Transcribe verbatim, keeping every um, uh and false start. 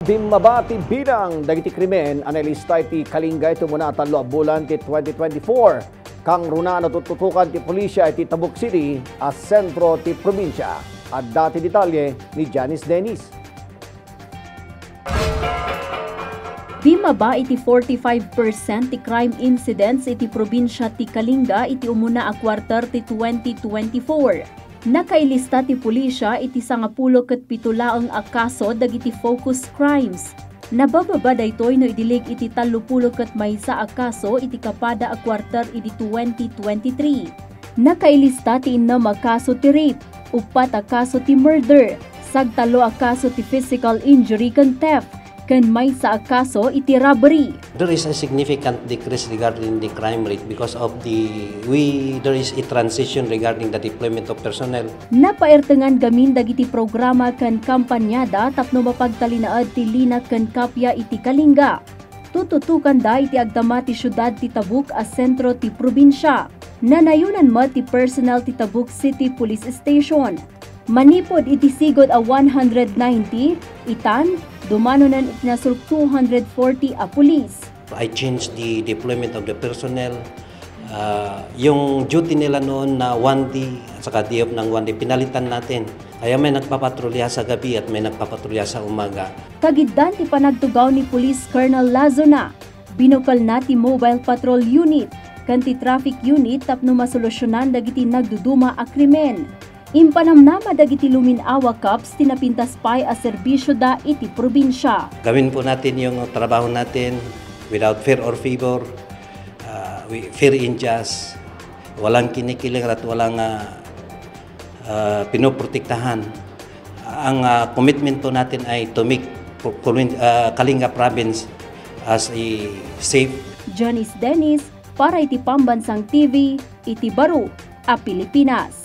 Bimmaba ti bidang dagiti krimen analista ti Kalinga ito muna at bulan ti twenty twenty-four. Kang runa natututukan ti pulisya ti Tabuk City as sentro ti probinsya. At dati detalye ni Janice Dennis. Bimmaba iti forty-five percent ti crime incidents iti probinsya ti Kalinga iti umuna a quarter ti twenty twenty-four. Nakailista ti pulisya iti sangapulo ket pitulaeng a kaso dagiti focus crimes. Nabababa daytoy no idilig iti tallupulo ket maysa a kaso iti kapada a quarter iti twenty twenty-three. Nakailista ti innem a kaso ti rape, upat a kaso ti murder, sagtalo a kaso ti physical injury ken theft, ken maysa a kaso iti robbery. There is a significant decrease regarding the crime rate because of the we there is a transition regarding the deployment of personnel. Napaertengan gamin dagiti programa ken kampanyada tapno mapagtalinaed ti lina ken kapya iti Kalinga. Tututukan da iti agdama ti syudad ti Tabuk a sentro ti probinsya. Nanayunan met ti personnel ti Tabuk City Police Station. Manipod iti sigod a one hundred ninety, itan, dumanonan iti nasulk two hundred forty a pulis. I changed the deployment of the personnel. Uh, yung duty nila noon na one day at saka day off ng one day, pinalitan natin. Kaya may nagpapatrolya sa gabi at may nagpapatrolya sa umaga. Kagiddan ti panagtugaw ni Police Colonel Lazona. Binukal na ti Mobile Patrol Unit, kanti Traffic Unit tapno masolusyonan dagiti nagduduma a krimen. Impanamnama dagiti luminawa cups tinapintas pay a serbisyo da iti probinsya. Gawin po natin yung trabaho natin without fear or favor, uh, fear in just, walang kinikiling at walang uh, uh, pinoprotektahan. Ang uh, commitment po natin ay to make uh, Kalinga province as a safe. Janice Dennis para iti Pambansang T V, iti Baro, a Pilipinas.